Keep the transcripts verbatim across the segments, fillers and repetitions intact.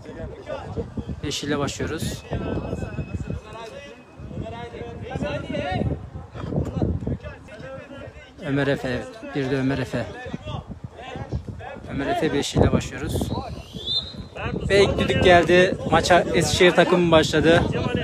beş ile başlıyoruz. Ömer Efe, evet. Bir de Ömer Efe. Ömer Efe beş ile başlıyoruz. Ve ilk düdük geldi. Maça Eskişehir takımı başladı.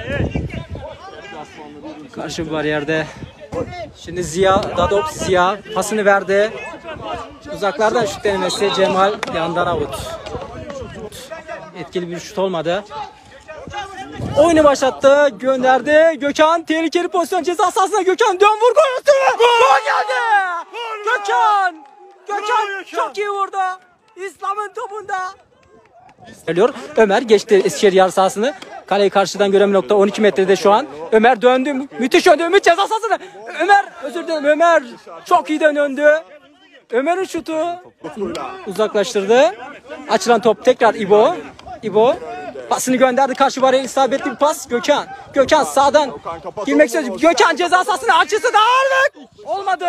Karşı bariyerde. Şimdi Ziya, Dadop Ziya pasını verdi. Uzaklardan şut denemesi, Cemal yandan avut. Etkili bir şut olmadı. Oyunu başlattı, gönderdi. Gökhan tehlikeli pozisyon, ceza sahasına Gökhan dön vur gol attı. Gol geldi. Gökhan. Gökhan çok iyi vurdu. İslam'ın topunda. Geliyor. Ömer geçti Eskişehir yarı sahasını. Kaleyi karşıdan görem nokta on iki metrede şu an. Ömer döndü. Müthiş döndü. Ümit ceza sahasına. Ömer özür dilerim. Ömer çok iyi döndü. Ömer'in şutu uzaklaştırdı. Açılan top tekrar İbo. İbo pasını gönderdi. Karşı baraya isabetli bir pas. Gökhan. Gökhan sağdan girmek istiyor. Gökhan ceza sahasına açısı da ağırlık. Olmadı.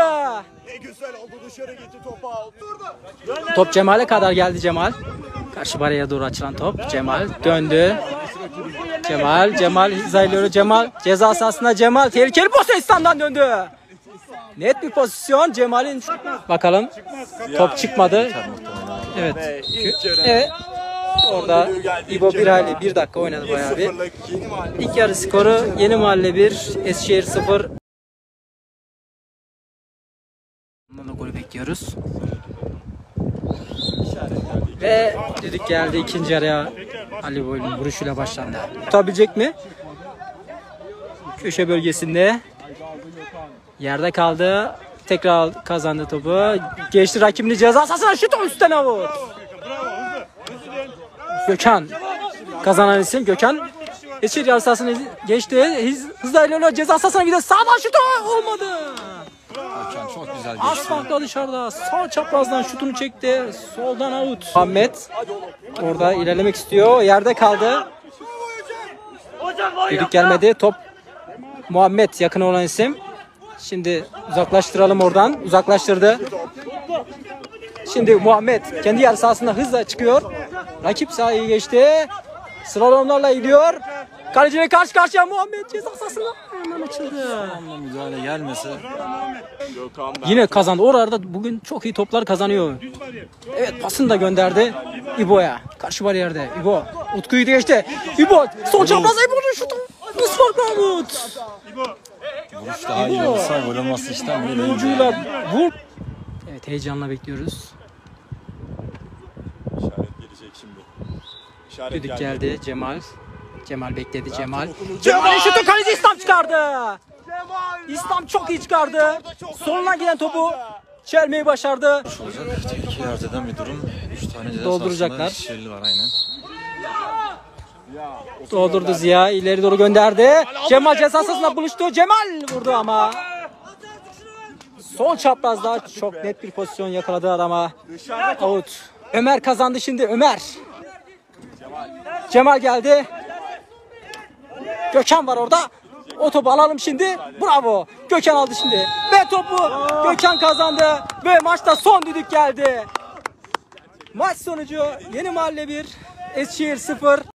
Top Cemal'e kadar geldi Cemal. Karşı baraya doğru açılan top. Cemal döndü. Cemal, Cemal hizaylıyor. Cemal ceza sahasına Cemal. Tehlikeli pozisyon İslam'dan döndü. Net bir pozisyon Cemal'in. Bakalım. Top çıkmadı. Evet. Evet. Orada İbo bir hali bir dakika oynadı bayağı bir. İlk yarı skoru Yeni Mahalle bir, Eskişehir sıfır. Bundan da golü bekliyoruz. Ve düdük geldi ikinci yarıya. Ali Boylum vuruşuyla başlandı. Tutabilecek mi? Köşe bölgesinde. Yerde kaldı. Tekrar kazandı topu. Geçti rakibini ceza sahasına şut üstten avut. Gökhan kazanan isim Gökhan. Eskişehir yarı sahasını geçti. Hızla ilerliyor. Ceza sahasına gidiyor. Sağdan şut olmadı. Gökhan çok güzel geçti. Asfaltla dışarıda. Sağ çaprazdan şutunu çekti. Soldan avut. Muhammed orada ilerlemek istiyor. Yerde kaldı. Düdük gelmedi. Top Muhammed yakın olan isim. Şimdi uzaklaştıralım oradan. Uzaklaştırdı. Şimdi Muhammed kendi yarı sahasında hızla çıkıyor. Rakip sahayı geçti. Slalomlarla gidiyor. Kaleciyle karşı karşıya Muhammed ceza sahasına hemen açıldı. Müdahale gelmesi. Yine kazandı. Orada bugün çok iyi toplar kazanıyor. Evet pasını da gönderdi İbo'ya. Karşı bariyerde İbo. Utku'yu da geçti. İbo sol çaprazda İbo'nun şutu. Ispak Mahmut. Vuruş daha iyi olsa gol olması işten bile değil. Ucuyla vur. Evet heyecanla bekliyoruz. İşaret gelecek şimdi. İşaret Düdük geldi. geldi Cemal. Cemal bekledi Cemal. Cemal'in şutu kaleci İslam çıkardı. İslam çok iyi çıkardı. Soluna giden topu çelmeyi başardı. Tehlike arz eden bir durum. üç tane ceza Dolduracaklar. Şişirli var aynen. Doldurdu Ziya. İleri doğru gönderdi. Cemal ceza sahasında buluştu. Cemal vurdu ama. Sol çaprazda çok net bir pozisyon yakaladı adama. Out. Ömer kazandı şimdi. Ömer. Cemal geldi. Gökhan var orada. O topu alalım şimdi. Bravo. Gökhan aldı şimdi. Ve topu Gökhan kazandı. Ve maçta son düdük geldi. Maç sonucu Yeni Mahalle bir, Eskişehir sıfır.